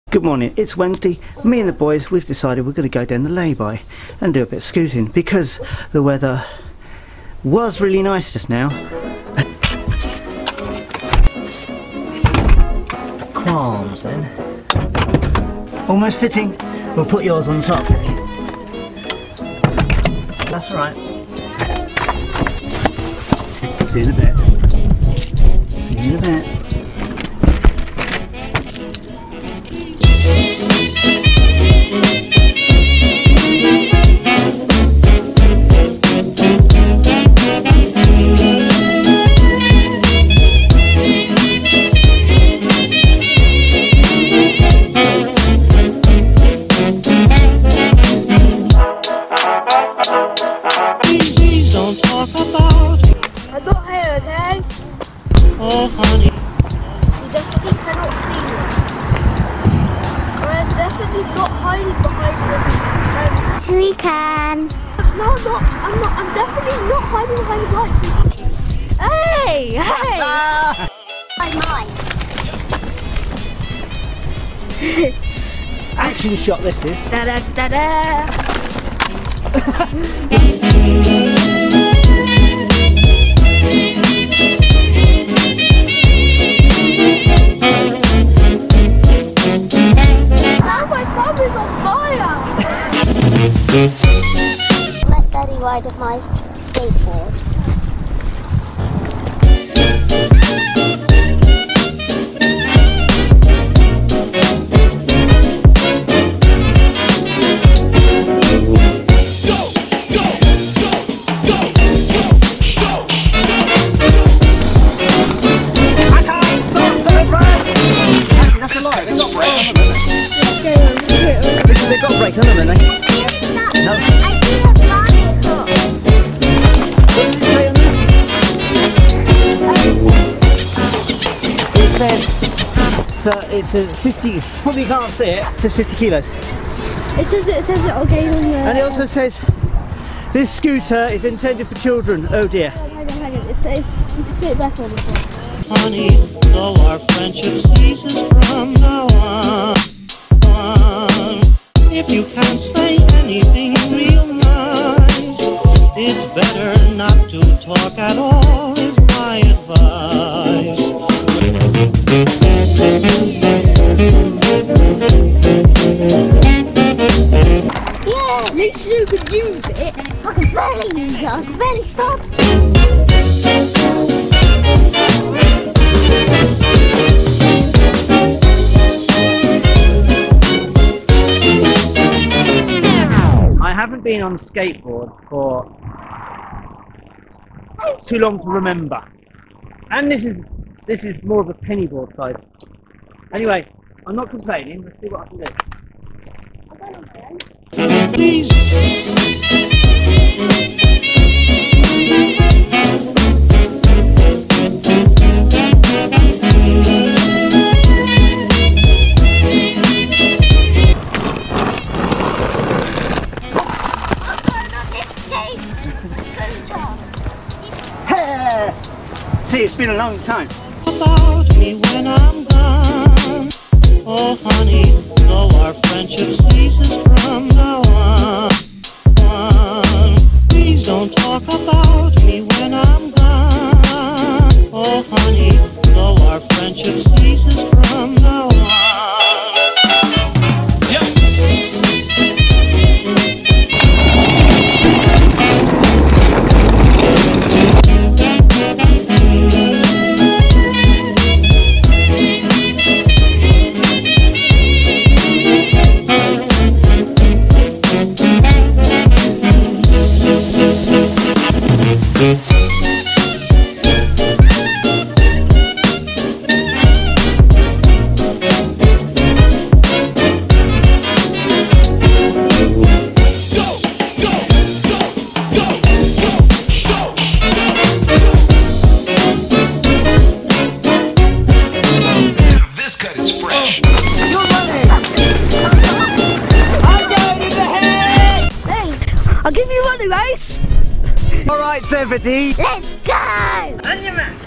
Good morning, it's Wednesday. Me and the boys, we've decided we're going to go down the lay-by and do a bit of scooting because the weather was really nice just now. Qualms then. Almost fitting. We'll put yours on top. That's right. See you in a bit. See you in a bit. Oh, honey. You definitely cannot see me. I'm definitely not hiding behind this. We can. No, I'm not. I'm definitely not hiding behind the lights. Hey! Hey! Mine. Action shot this is. Da da da da. Let Daddy ride on my skateboard. I can't stop the brake! That's a lot. They've got a brake, haven't they? No. I do have bicycle. What does it say on this? It's a 50, probably can't see it, it says 50 kilos. It says it okay on there. And it also says, this scooter is intended for children. Oh dear. Hang on. It says, you can see it better on this one. Honey, though our friendship ceases from now on, if you can't say anything real nice, it's better not to talk at all, is my advice. Yeah. At least you could use it. I can barely use it. I can barely start. I haven't been on a skateboard for too long to remember. And this is more of a pennyboard size. Anyway, I'm not complaining, let's see what I can do. Please. See, it's been a long time. About me when I'm gone. Oh, honey, though our friendship ceases from now on, please don't talk about me when I'm gone. Oh, honey, though our friendship ceases from now on. I'll give you one race. Alright, everybody. Let's go! On your mark.